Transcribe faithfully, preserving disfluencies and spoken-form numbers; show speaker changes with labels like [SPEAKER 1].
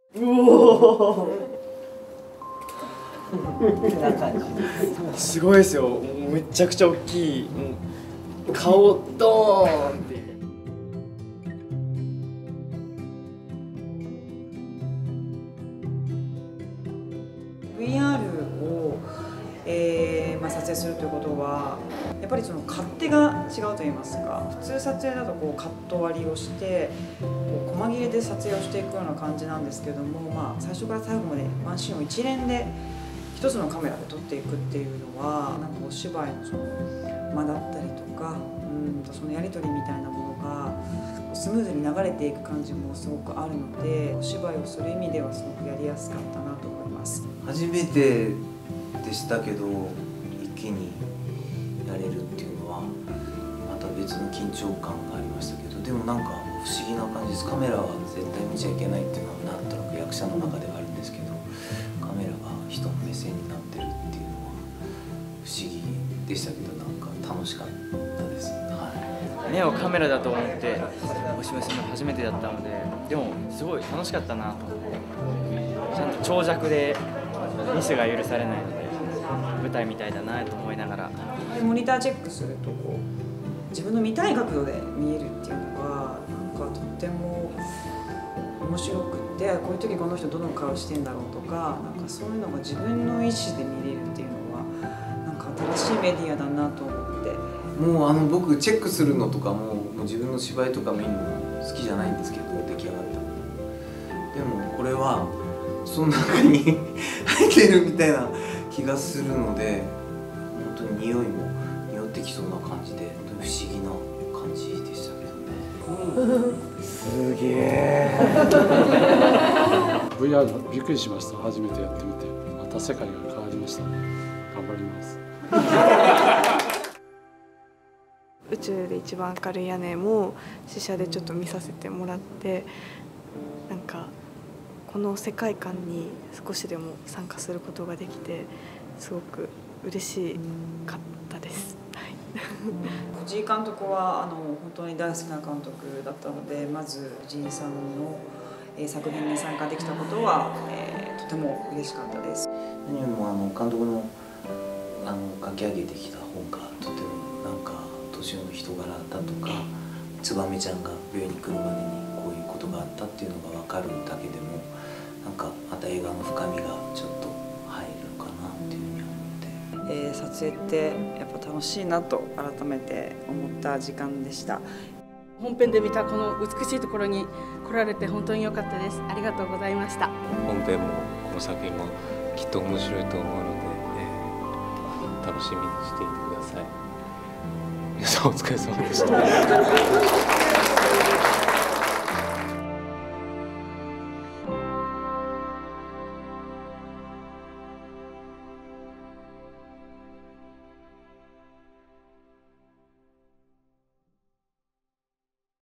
[SPEAKER 1] うおすごいですよ。めちゃくちゃ大きい。顔ドーンっていう。
[SPEAKER 2] ブイアール を、えーまあ、撮影するということはやっぱりその勝手が違うといいますか、普通撮影だとこうカット割りをしてこう細切れで撮影をしていくような感じなんですけども、まあ、最初から最後までワンシーンを一連で一つのカメラで撮っていくっていうのはなんかお芝居のその間だったりとか、うんとそのやり取りみたいなものがスムーズに流れていく感じもすごくあるので、お芝居をする意味ではすごくやりやすかったなと思います。
[SPEAKER 3] 初めてでしたけど一気にやれるっていうのはまた別の緊張感がありましたけど、でもなんか不思議な感じです。カメラは絶対見ちゃいけないっていうのはなんとなく役者の中ではあるんですけど、カメラが人の目線になってるっていうのは不思議でしたけど、なんか楽しかったです。はい、
[SPEAKER 4] 目をカメラだと思ってお芝居するの初めてだったので、でもすごい楽しかったなと思って、ちゃんと長尺でミスが許されないので舞台みたいだなと思いながら。
[SPEAKER 2] でモニターチェックするとこう自分の見たい角度で見えるっていうのがなんかとっても面白くって、こういう時この人どの顔してんだろうとか、なんかそういうのが自分の意思で見れるっていうのはなんか新しいメディアだなと思って。
[SPEAKER 3] もうあの僕チェックするのとかももう自分の芝居とか見るの好きじゃないんですけど、出来上がったでもこれはその中に入ってるみたいな気がするので、本当に匂いも匂ってきそうな感じで本当に不思議な感じでしたけどね。
[SPEAKER 1] すげえ
[SPEAKER 5] ブイアール びっくりしました。初めてやってみてまた世界が変わりましたね。頑張ります。
[SPEAKER 6] 宇宙で一番明るい屋根も試写でちょっと見させてもらって、なんかこの世界観に少しでも参加することができてすごく嬉しかったです。はい、
[SPEAKER 2] 藤井監督はあの本当に大好きな監督だったので、まず藤井さんの、えー、作品に参加できたことは、えー、とても嬉しかったです。
[SPEAKER 3] 何よりもあの監督のあの書き上げてきた本がとてもなんか年寄りの人柄だとか、燕ちゃんが病院に来るまでにこういうことがあったっていうのが分かるだけでもなんかまた映画の深みがちょっと入るかなっていうふうに思って、
[SPEAKER 2] えー、撮影ってやっぱ楽しいなと改めて思った時間でした。
[SPEAKER 7] 本編で見たこの美しいところに来られて本当に良かったです。ありがとうございました。
[SPEAKER 8] 本編もこの作品もきっと面白いと思うので、えー、楽しみにしていてください。皆さんお疲れ様でした。